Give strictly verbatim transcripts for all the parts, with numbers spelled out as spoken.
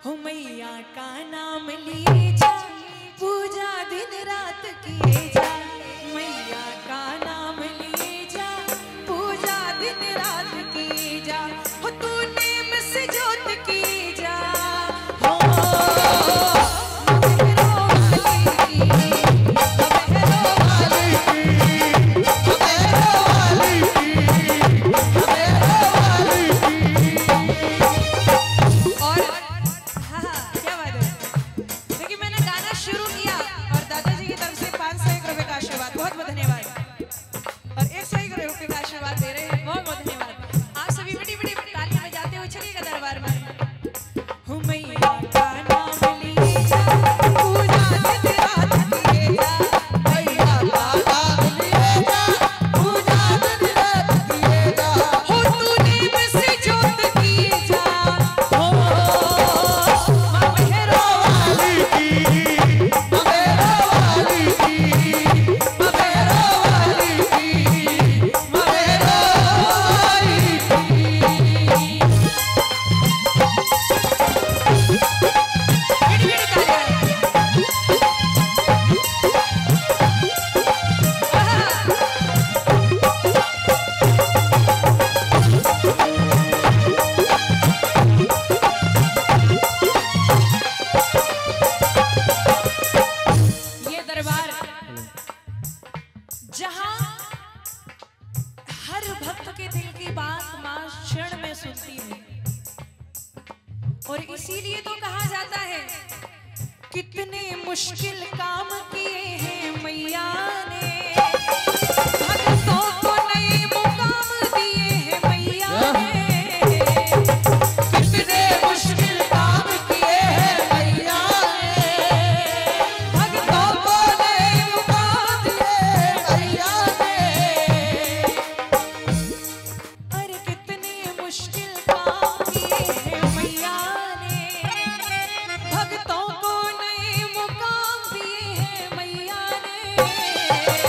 हो मैया का नाम लिए जा, पूजा दिन रात किए जा। मैया का नाम लिए जा, पूजा दिन रात की जा। हो तू नेम से जोत की जा। हो और इसीलिए तो कहा जाता है कितने मुश्किल काम किए हैं मैया ने, भक्तों को नए मुकाम दिए हैं मैया ने। कितने मुश्किल काम किए हैं मैया ने, भक्तों को नए मुकाम दिए मैया ने। अरे कितने मुश्किल काम किए हैं मैया ने, भक्तों को नए मुकाम दिए हैं मैया ने।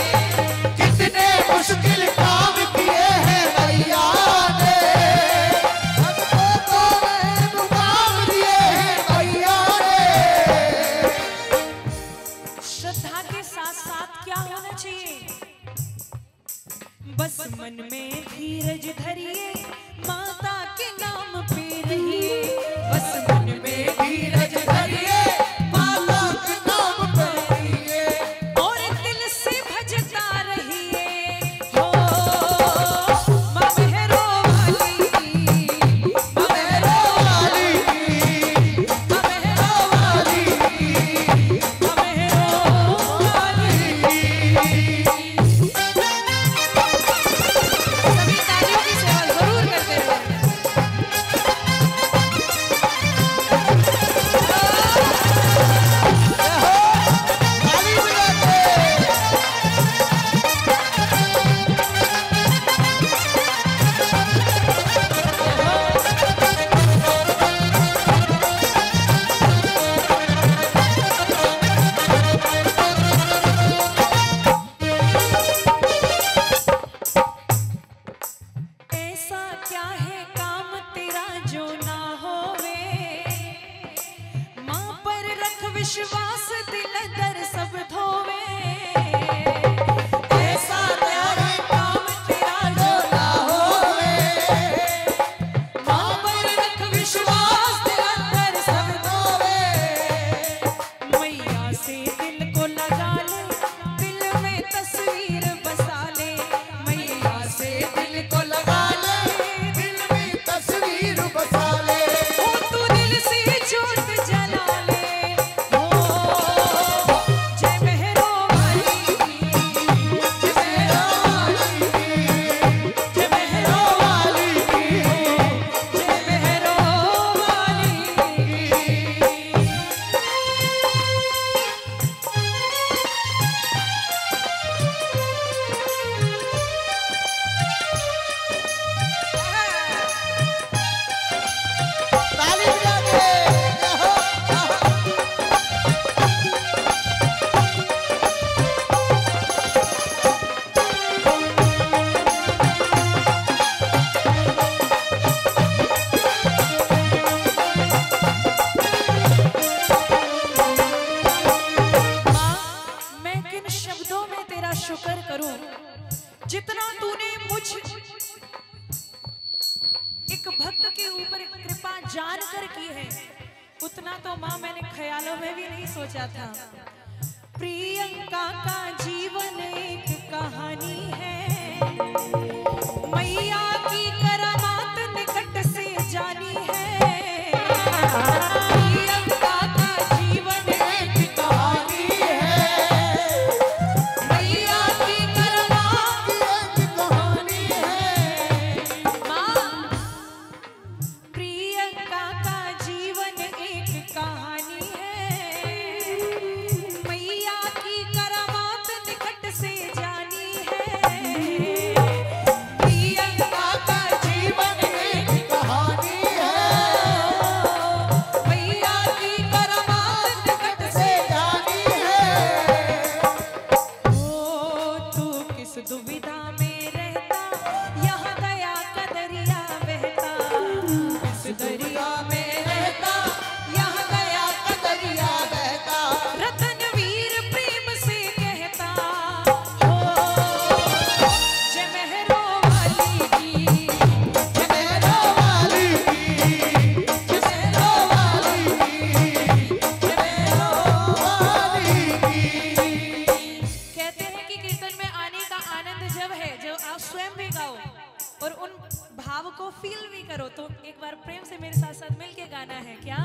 है, उतना तो माँ मैंने ख्यालों में भी नहीं सोचा था। प्रियंका का जीवन एक कहानी है, मैया की करामात निकट से जानी है। प्रियंका का जीवन एक कहानी है, मैया की करामात एक कहानी है। माँ, प्रियंका का जीवन एक कहानी है, मैया की करामात निकट से जानी है। प्रियंका का जीवन एक कहानी है, मैया की करामात निकट से जानी है। ओ तू किस दुविधा में रहता, यहाँ दया का दरिया बहता। किस दरिया में रहता, यहाँ दया का दरिया बहता। रतनवीर प्रेम से कहता, हो जय मेहरो वाली की, जय मेहरो वाली की, जय मेहरो वाली की, जय मेहरो वाली की। कहते हैं कि कीर्तन में आने का आनंद जब है जब आप स्वयं भी गाओ और उन भाव को फील भी करो। तो एक बार प्रेम से मेरे साथ साथ मिलके गाना है क्या?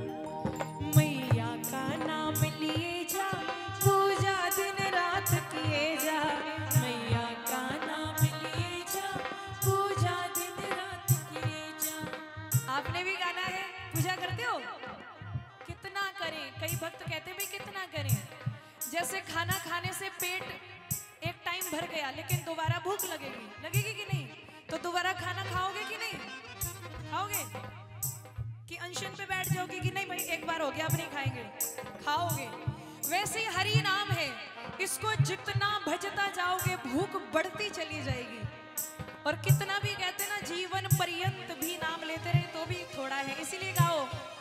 मैया का नाम लिए जा, पूजा दिन रात किए जा। मैया का नाम लिए जा, पूजा दिन रात किए जा। आपने भी गाना है, पूजा करते हो? कितना करें? कई भक्त कहते भी कितना करें। जैसे खाना खाने से पेट एक टाइम भर गया, लेकिन दोबारा भूख लगेगी, लगेगी कि नहीं? तो दोबारा खाना खाओगे कि नहीं? खाओगे कि अनशन पे बैठ जाओगे कि नहीं भाई एक बार हो गया अब नहीं खाएंगे? खाओगे। वैसे ही हरि नाम है, इसको जितना भजता जाओगे भूख बढ़ती चली जाएगी। और कितना भी कहते ना जीवन पर्यंत भी नाम लेते रहे तो भी थोड़ा है, इसीलिए गाओ